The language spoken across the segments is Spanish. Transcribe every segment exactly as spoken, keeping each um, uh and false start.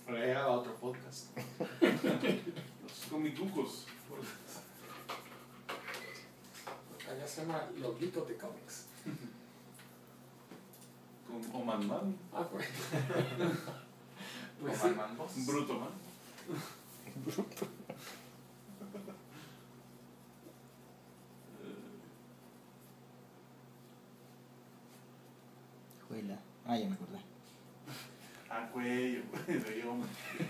Frega a otro podcast. Los comitucos. Allá se llama Loguitos de Cómics. Con Oman Man. Ah, pues. Pues Pues sí. Man dos. Un bruto man. Juela. Ah, ya me acordé. Ah, cuello, güey, de Oman.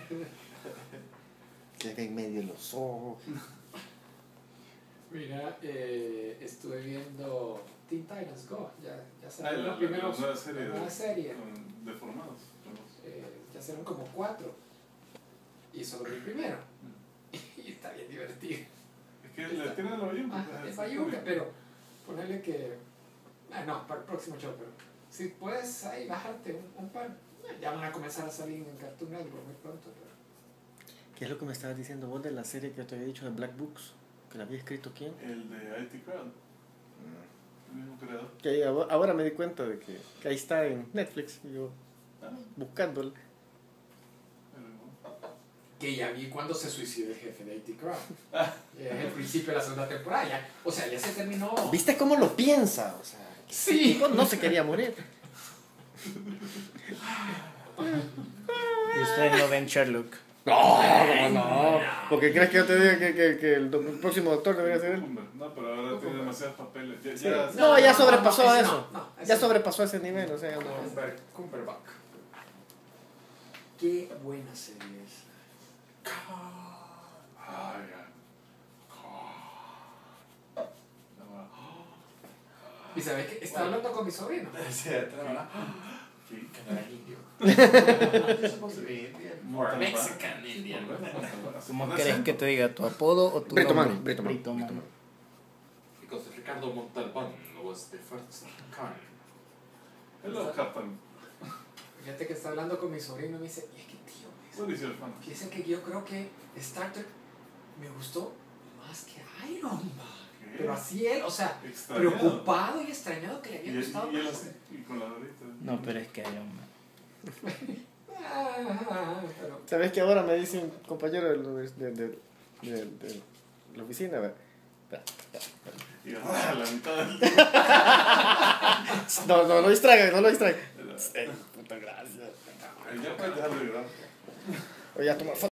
Que acá en medio los ojos. Mira, eh, estuve viendo Teen Titans Go. Ya, ya Ah, serán la, los la, primeros. la nueva serie. la nueva de, serie. Con deformados. Eh, ya serán como cuatro. Y solo vi el primero. Y está bien divertido. Es que le tienen la bayunca. Ah, es bayunca, pero ponerle que. Ah, no, para el próximo show, pero si puedes ahí bajarte un, un par. eh, Ya van a comenzar a salir en Cartoon Network muy pronto. Pero... ¿Qué es lo que me estabas diciendo vos de la serie que te había dicho de Black Books? ¿Que la había escrito quién? El de I T Crowd. El mismo creador. Que ahí ahora ahora me di cuenta de que, que ahí está en Netflix. Y yo Ah, buscándolo. pero Que ya vi cuando se suicidó el jefe de I T Crowd. Es el principio de la segunda temporada. Ya, o sea, ya se terminó. ¿Viste cómo lo piensa? O sea, Sí. no, no se quería morir. Y ustedes no ven Sherlock. No, no. Porque crees que yo te diga que, que, que el, do- el próximo doctor debería ser él. No, pero ahora tiene demasiados papeles. Ya, Sí. ya, No, ya no, sobrepasó no, a ese eso. no, no, ese Ya no. sobrepasó ese nivel, o sea, no. Cumber, Cumberbatch. Qué buena serie es. Ah, ya. Y sabes que estaba hablando con mi sobrino. Sí, ¿verdad? Sí. Que no era indio. You're supposed to be Indian. More Mexican Indian. ¿Cómo querés que te diga? ¿Tu apodo o tu Brito nombre? Man, Brito Man, Brito Man. Brito Man. Because Ricardo Montalbán was the first Khan. Hello, Captain. Fíjate que está hablando con mi sobrino y me dice, y es que tío, me dice, What is your fan? que dice que yo creo que Star Trek me gustó más que Iron Man. ¿Qué? Pero así él, o sea, Extrañado. preocupado y extrañado que le Y, había y, gustado y él más. así, y con la dorita. No, pero es que Iron Man. Ah, pero ¿Sabes que ahora me dice un compañero de, de, de, de, de la oficina? ¿Verdad? Y ah, la mitad del No, no, no distraigan, no lo distraigan. Eh, puta gracia. Ya puedes dejar de llorar. Oye, a tomar foto.